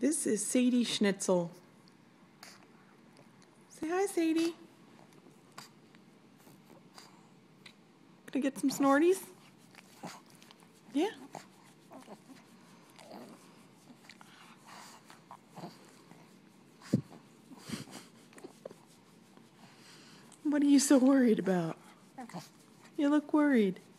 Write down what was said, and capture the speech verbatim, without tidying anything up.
This is Sadie Schnitzel. Say hi, Sadie. Gonna get some snorties? Yeah. What are you so worried about? You look worried.